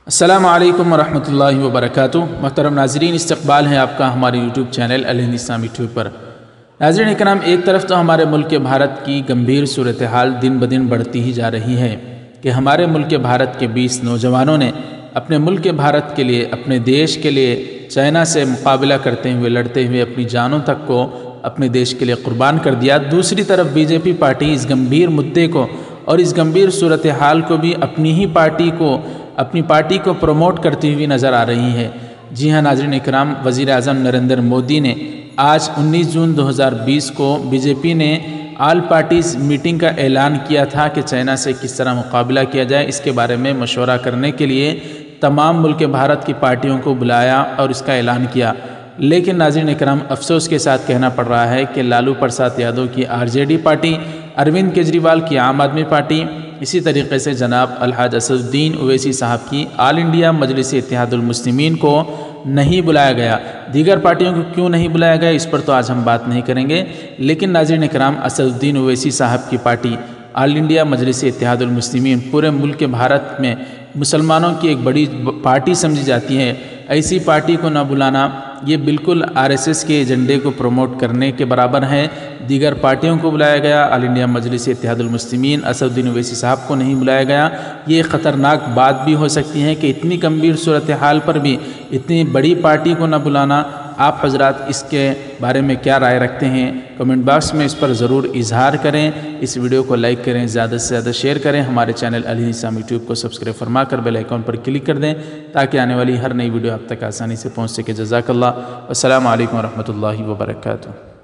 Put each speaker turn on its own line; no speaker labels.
السلام علیکم ورحمۃ اللہ وبرکاتہ۔ محترم ناظرین، استقبال ہے آپ کا ہمارے یوٹیوب چینل الہند اسلامی ٹیوب پر۔ ناظرین اکرام، ایک طرف تو ہمارے ملک بھارت کی گمبھیر صورتحال دن بدن بڑھتی ہی جا رہی ہے کہ ہمارے ملک بھارت کے 20 نوجوانوں نے اپنے ملک بھارت کے لیے، اپنے دیش کے لیے چائنا سے مقابلہ کرتے ہوئے، لڑتے ہوئے اپنی جانوں تک کو اپنے دیش کے لیے قربان کر دیا۔ دوسری طرف بی جے پی پارٹی اس گمبھیر مدعے کو اور اس گمبھیر صورتحال کو بھی اپنی پارٹی کو پروموٹ کرتی ہوئی نظر آ رہی ہے۔ جی ہاں ناظرین اکرام، وزیر اعظم نریندر مودی نے آج 19 جون 2020 کو بی جے پی نے آل پارٹیز میٹنگ کا اعلان کیا تھا کہ چائنا سے کس طرح مقابلہ کیا جائے، اس کے بارے میں مشورہ کرنے کے لیے تمام ملک بھارت کی پارٹیوں کو بلایا اور اس کا اعلان کیا۔ لیکن ناظرین اکرام، افسوس کے ساتھ کہنا پڑ رہا ہے کہ لالو پرساد یادو کی R J D party, Arvind Kejriwal کی عام آدمی پارٹی، اسی طریقے سے جناب الحاج اسد الدین اویسی صاحب کی آل انڈیا مجلس اتحاد المسلمین کو نہیں بلایا گیا۔ دیگر پارٹیوں کو کیوں نہیں بلایا گیا، اس پر تو آج ہم بات نہیں کریں گے، لیکن ناظرین اکرام، اسد الدین اویسی صاحب کی پارٹی آل انڈیا مجلس اتحاد المسلمین پورے ملک بھارت میں مسلمانوں کی ایک بڑی پارٹی سمجھی جاتی ہے۔ ایسی پارٹی کو نہ بلانا یہ بالکل آر ایس ایس کے ایجنڈے کو پروموٹ کرنے کے برابر ہے۔ دیگر پارٹیوں کو بلایا گیا، آل انڈیا مجلس اتحاد المسلمین اسد الدین اویسی صاحب کو نہیں بلایا گیا۔ یہ خطرناک بات بھی ہو سکتی ہے کہ اتنی گمبھیر صورتحال پر بھی اتنی بڑی پارٹی کو نہ بلانا۔ آپ حضرات اس کے بارے میں کیا رائے رکھتے ہیں؟ کمنٹ باکس میں اس پر ضرور اظہار کریں۔ اس ویڈیو کو لائک کریں، زیادہ سے زیادہ شیئر کریں، ہمارے چینل الہند اسلامی ٹیوب کو سبسکرائب فرما کر بیل آئیکن پر کلک کر دیں تاکہ آنے والی ہر نئی ویڈیو آپ تک آسانی سے پہنچ سکے۔ جزاک اللہ۔ السلام علیکم ورحمۃ اللہ وبرکاتہ۔